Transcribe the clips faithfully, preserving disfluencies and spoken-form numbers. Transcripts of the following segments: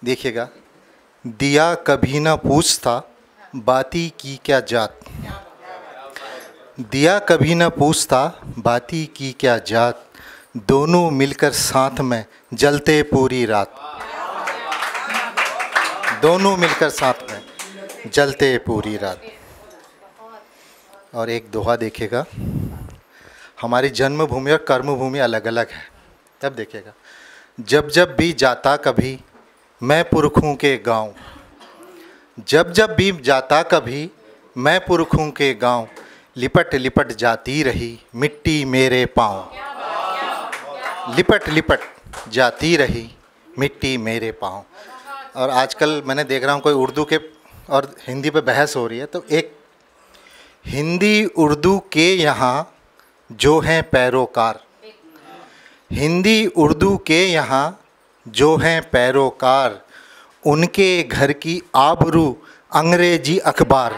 देखिएगा, दिया कभी ना पूछता बाती की क्या जात, दिया कभी ना पूछता बाती की क्या जात, दोनों मिलकर साथ में जलते पूरी रात, दोनों मिलकर साथ में जलते पूरी रात। और एक दोहा देखिएगा, हमारी जन्मभूमि और कर्मभूमि अलग अलग है, तब देखिएगा, जब जब भी जाता कभी मैं पुरखों के गांव, जब जब भी जाता कभी मैं पुरखों के गांव, लिपट लिपट जाती रही मिट्टी मेरे पाँव, लिपट लिपट जाती रही मिट्टी मेरे पाँव। और आजकल मैंने देख रहा हूँ कोई उर्दू के और हिंदी पे बहस हो रही है, तो एक हिंदी उर्दू के यहाँ जो हैं पैरोकार, हिंदी उर्दू के यहाँ जो हैं पैरोकार, उनके घर की आबरू अंग्रेजी अखबार,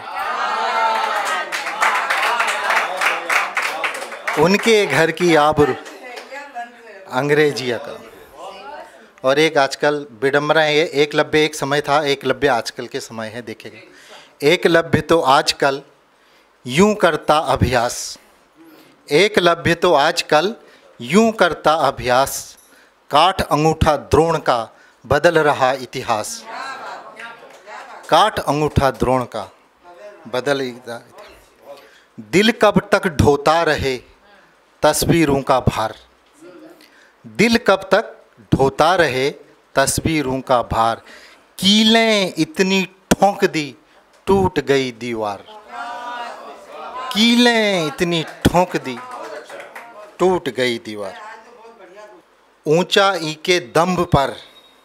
उनके घर की आबरू अंग्रेजी अखबार। और एक आजकल विडम्बना है, एकलव्य एक समय था, एकलव्य आजकल के समय है। देखिएगा, एकलव्य तो आजकल यूं करता अभ्यास, एकलव्य तो आजकल यूं करता अभ्यास, काठ अंगूठा द्रोण का बदल रहा इतिहास, काठ अंगूठा द्रोण का बदल इतिहास। दिल कब तक ढोता रहे तस्वीरों का भार, दिल कब तक ढोता रहे तस्वीरों का भार, कीलें इतनी ठोंक दी टूट गई दीवार, कीलें इतनी ठोंक दी टूट गई दीवार। ऊंचाई के दंभ पर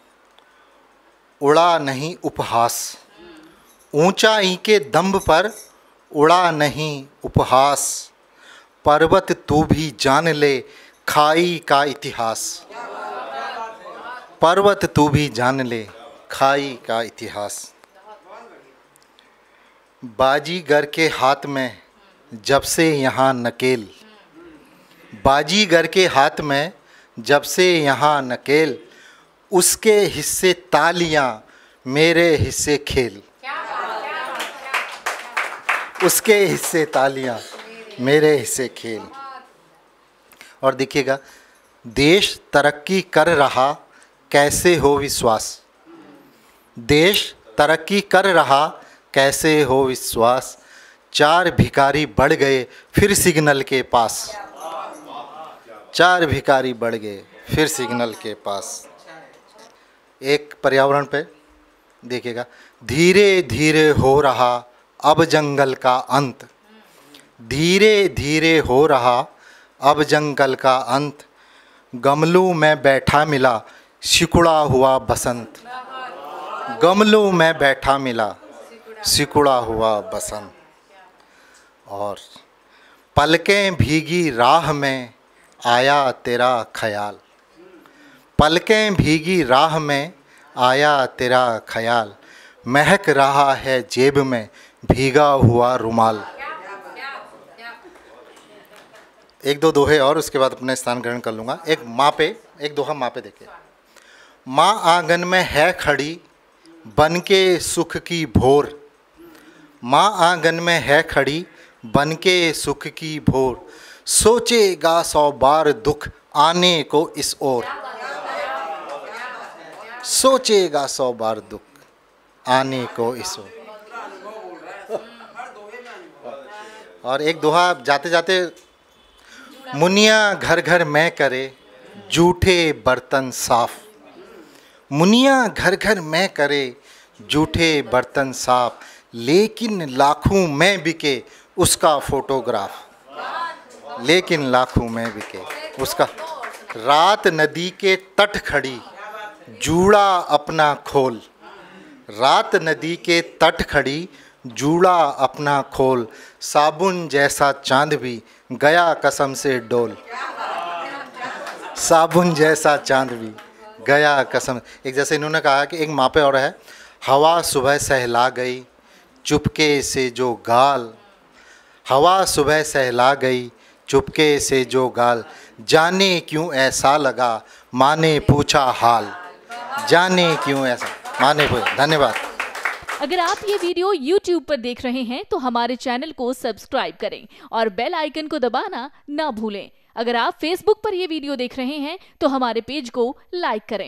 उड़ा नहीं उपहास, ऊंचाई के दंभ पर उड़ा नहीं उपहास, पर्वत तू भी जान ले खाई का इतिहास, पर्वत तू भी जान ले खाई का इतिहास। बाजीगर के हाथ में जब से यहाँ नकेल, बाजीगर के हाथ में जब से यहाँ नकेल, उसके हिस्से तालियां मेरे हिस्से खेल, उसके हिस्से तालियां मेरे हिस्से खेल। और देखिएगा, देश तरक्की कर रहा कैसे हो विश्वास, देश तरक्की कर रहा कैसे हो विश्वास, चार भिखारी बढ़ गए फिर सिग्नल के पास, चार भिखारी बढ़ गए फिर सिग्नल के पास। एक पर्यावरण पे देखिएगा, धीरे धीरे हो रहा अब जंगल का अंत, धीरे धीरे हो रहा अब जंगल का अंत, गमलों में बैठा मिला सिकुड़ा हुआ बसंत, गमलों में बैठा मिला सिकुड़ा हुआ बसंत। और पलकें भीगी राह में आया तेरा ख्याल, पलकें भीगी राह में आया तेरा ख्याल, महक रहा है जेब में भीगा हुआ रुमाल। एक दो दोहे और उसके बाद अपने स्थान ग्रहण कर लूँगा। एक माँ पे, एक दोहा माँ पे देखिए। माँ आंगन में है खड़ी बन के सुख की भोर, माँ आंगन में है खड़ी बन के सुख की भोर, सोचेगा सौ बार दुख आने को इस ओर, सोचेगा सौ बार दुख आने को इस ओर। और एक दोहा जाते जाते, मुनिया घर घर में करे जूठे बर्तन साफ, मुनिया घर घर में करे जूठे बर्तन साफ, लेकिन लाखों में बिके उसका फोटोग्राफ, लेकिन लाखों में बिके उसका। रात नदी के तट खड़ी जूड़ा अपना खोल, रात नदी के तट खड़ी जूड़ा अपना खोल, साबुन जैसा चांद भी गया कसम से डोल, साबुन जैसा चांद भी गया कसम। एक जैसे इन्होंने कहा कि एक माँ पे और है, हवा सुबह सहला गई चुपके से जो गाल, हवा सुबह सहला गई चुपके से जो गाल, जाने क्यों ऐसा लगा माँ ने पूछा हाल, जाने क्यों ऐसा माने हुए। धन्यवाद। अगर आप ये वीडियो YouTube पर देख रहे हैं तो हमारे चैनल को सब्सक्राइब करें और बेल आइकन को दबाना ना भूलें। अगर आप Facebook पर ये वीडियो देख रहे हैं तो हमारे पेज को लाइक करें।